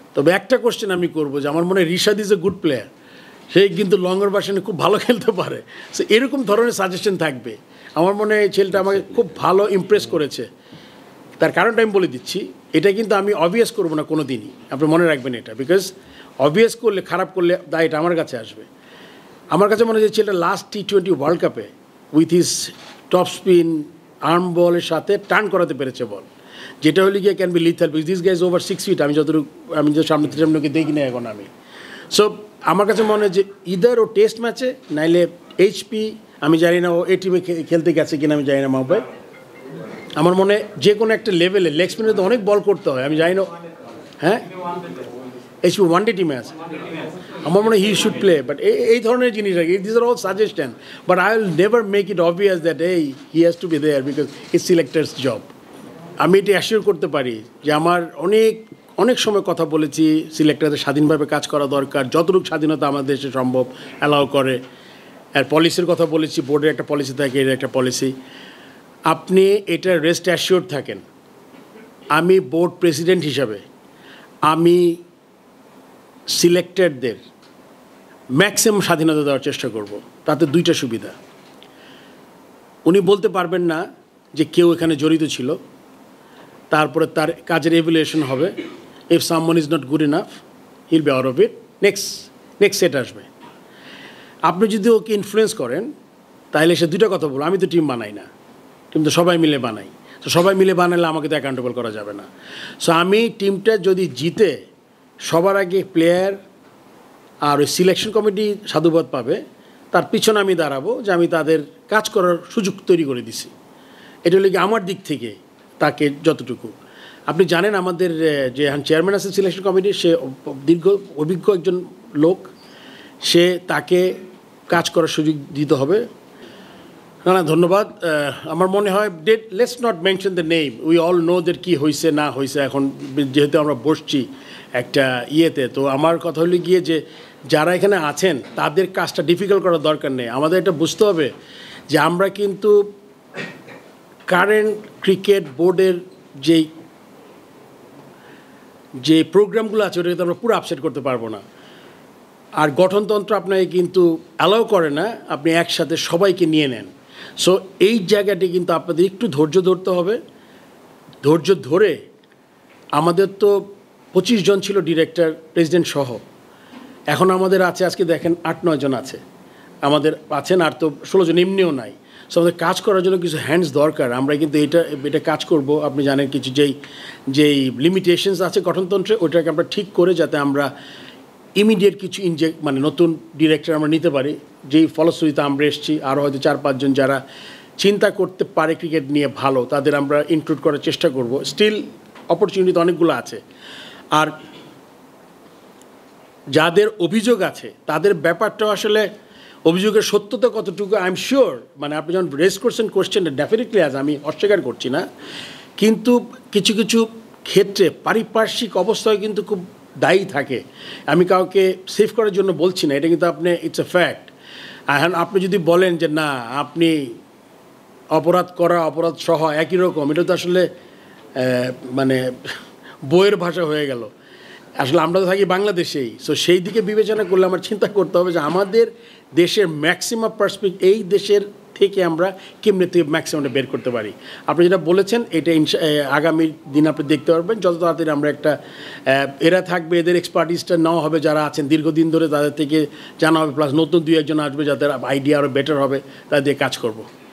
তবে একটা কোশ্চেন আমি করবো যে আমার মনে হয় Rishad is a good player, সে কিন্তু লঙ্গর ভার্সনে খুব ভালো খেলতে পারে। সো এরকম ধরনের সাজেশন থাকবে। আমার মনে হয় ছেলেটা আমাকে খুব ভালো ইমপ্রেস করেছে। তার কারণটা আমি বলে দিচ্ছি, এটা কিন্তু আমি অবভিয়াস করবো না কোনো দিনই, আপনি মনে রাখবেন এটা, বিকজ অবভিয়াস করলে, খারাপ করলে দায়টা আমার কাছে আসবে। আমার কাছে মনে হয় যে ছেলেটা লাস্ট T20 ওয়ার্ল্ড কাপে with his top spin arm বলের সাথে টার্ন করাতে পেরেছে বল, যেটা হলে গিয়ে can be lethal, because this guys over 6 feet। আমি যে সামনে সামনেকে দেখি না এখন আমি। সো আমার কাছে মনে হয় যে ইদার ও টেস্ট ম্যাচে নাইলে HP, আমি জানি না ও এই টিমে খেলতে গেছে কিনা আমি জানি না মাহবুব। আমার মনে হয় যে কোনো একটা লেভেলে লেগ স্পিনে তো অনেক বল করতে হয়, আমি জানি না। হ্যাঁ, HP ওয়ানডে টিমে আছে। আমার মনে হয় হি শুড প্লে, বাট এই ধরনের জিনিস আর কি, this are all suggestion, but I will never make it obvious that he has to be there because it's selectors job. আমি এটা অ্যাসিওর করতে পারি যে আমার অনেক সময় কথা বলেছি, সিলেক্টরদের স্বাধীনভাবে কাজ করা দরকার, যতটুকু স্বাধীনতা আমাদের দেশে সম্ভব অ্যালাউ করে। আর পলিসির কথা বলেছি, বোর্ডের একটা পলিসি থাকে, এর একটা পলিসি। আপনি এটা রেস্ট অ্যাসিওর থাকেন, আমি বোর্ড প্রেসিডেন্ট হিসাবে আমি সিলেক্টেডদের ম্যাক্সিমাম স্বাধীনতা দেওয়ার চেষ্টা করব। তাতে দুইটা সুবিধা, উনি বলতে পারবেন না যে কেউ এখানে জড়িত ছিল, তারপরে তার কাজের এভ্যালুয়েশন হবে। If someone is not good enough he'll be out of it, next set আসবে। আপনি যদি ওকে ইনফ্লুয়েন্স করেন তাহলে সে দুটো কথা বলবো, আমি তো টিম বানাই না, টিম তো সবাই মিলে বানাই। তো সবাই মিলে বানালে আমাকে তো অ্যাকাউন্টেবল করা যাবে না। সো আমি টিমটা যদি জিতে, সবার আগে প্লেয়ার আর ওই সিলেকশন কমিটি সাধুবাদ পাবে, তার পিছনে আমি দাঁড়াবো যে আমি তাদের কাজ করার সুযোগ তৈরি করে দিছি। এটা হলে কি আমার দিক থেকে তাকে যতটুকু। আপনি জানেন আমাদের যে চেয়ারম্যান আছে সিলেকশন কমিটির, সে অভিজ্ঞ একজন লোক, সে তাকে কাজ করার সুযোগ দিতে হবে। না, ধন্যবাদ। আমার মনে হয় let's not mention the name, we all know that কী হয়েছে না হয়েছে। এখন যেহেতু আমরা বসছি একটা ইয়েতে, তো আমার কথা হলো গিয়ে যে যারা এখানে আছেন তাদের কাজটা ডিফিকাল্ট করার দরকার নেই। আমাদের এটা বুঝতে হবে যে আমরা কিন্তু কারেন্ট ক্রিকেট বোর্ডের যে প্রোগ্রামগুলো আছে ওটা কিন্তু আমরা পুরো আপসেট করতে পারবো না। আর গঠনতন্ত্র আপনাকে কিন্তু অ্যালাউ করে না আপনি একসাথে সবাইকে নিয়ে নেন। সো এই জায়গাটি কিন্তু আপনাদের একটু ধৈর্য ধরতে হবে। ধৈর্য ধরে, আমাদের তো 25 জন ছিল ডিরেক্টর প্রেসিডেন্ট সহ, এখন আমাদের আছে আজকে দেখেন 8-9 জন আছে, আমাদের আছেন আর তো 16 জন এমনিও নাই। সো আমাদের কাজ করার জন্য কিছু হ্যান্ডস দরকার। আমরা কিন্তু এটা কাজ করব। আপনি জানেন কিছু যেই লিমিটেশনস আছে গঠনতন্ত্রে, ওইটাকে আমরা ঠিক করে যাতে আমরা ইমিডিয়েট কিছু মানে নতুন ডিরেক্টর আমরা নিতে পারি, যেই ফলশ্রুতিতে আমরা এসেছি। আরও হয়তো 4-5 জন যারা চিন্তা করতে পারে ক্রিকেট নিয়ে ভালো, তাদের আমরা ইনক্লুড করার চেষ্টা করব। স্টিল অপরচুনিটি অনেকগুলো আছে। আর যাদের অভিযোগ আছে তাদের ব্যাপারটাও আসলে অভিযোগের সত্যতা কতটুকু আই এম শিওর, মানে আপনি যখন রেজ করছেন কোশ্চেনটা ডেফিনেটলি আমি অস্বীকার করছি না, কিন্তু কিছু কিছু ক্ষেত্রে পারিপার্শ্বিক অবস্থায় কিন্তু খুব দায়ী থাকে। আমি কাউকে সেভ করার জন্য বলছি না, এটা কিন্তু ইটস এ ফ্যাক্ট। এখন আপনি যদি বলেন যে না আপনি অপরাধ সহ একই রকম, এটা তো আসলে মানে বইয়ের ভাষা হয়ে গেল। আসলে আমরা তো থাকি বাংলাদেশেই। সো সেই দিকে বিবেচনা করলে আমার চিন্তা করতে হবে যে আমাদের দেশের ম্যাক্সিমাম পার্সপেক্টিভ, এই দেশের থেকে আমরা কেমনে থেকে ম্যাক্সিমামটা বের করতে পারি। আপনি যেটা বলেছেন এটা আগামী দিন আপনি দেখতে পারবেন যত তাড়াতাড়ি আমরা একটা এরা থাকবে, এদের এক্সপার্টিসটা নেওয়া হবে, যারা আছেন দীর্ঘদিন ধরে তাদের থেকে জানা হবে, প্লাস নতুন 2-1 জন আসবে যাদের আইডিয়া আরও বেটার হবে, তাদের দিয়ে কাজ করব।